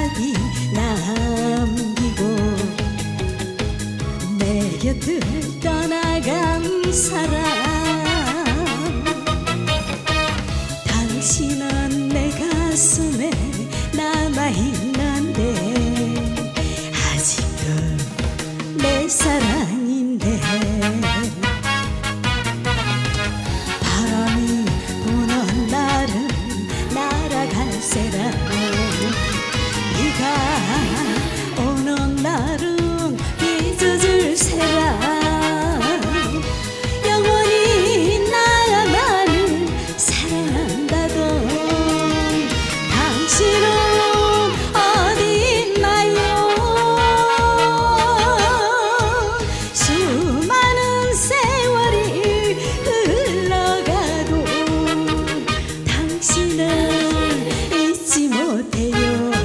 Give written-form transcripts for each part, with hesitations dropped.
한마디 남기고 내 곁을 떠나간 사람, 당신은 내 가슴에 남아있는데 아직도 내 사랑인데. 바람이 부는 날은 날아갈세라, 네가 오는 날은 빚어줄세라. 영원히 나만을 사랑한다던 당신은 어디 있나요? 수많은 세월이 흘러가도 당신을 잊지 못해요.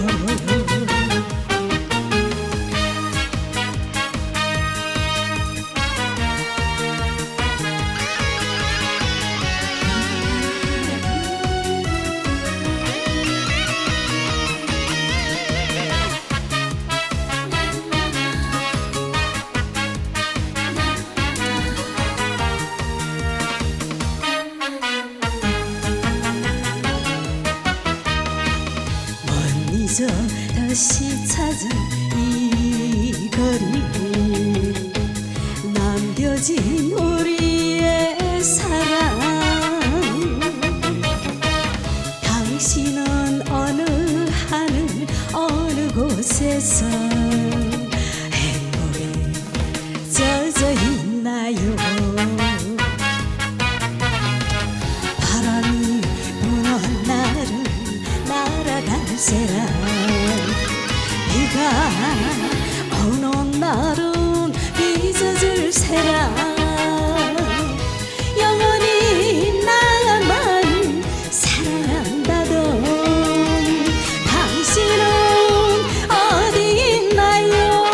잊어 다시 찾은 이 거리, 남겨진 우리의 사랑. 당신은 어느 하늘 어느 곳에서 행복에 젖어 있나요? 바람이 부는 날은 날아갈세라, 네가 오는 날은 빚어줄세라. 영원히 나만 사랑한다던 당신은 어디 있나요?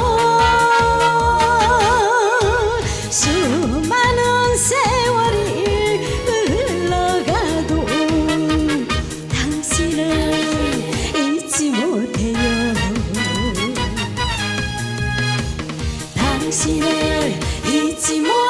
수많은 세월이 흘러가도 당신을 잊지 못해요. 당신을 잊지 못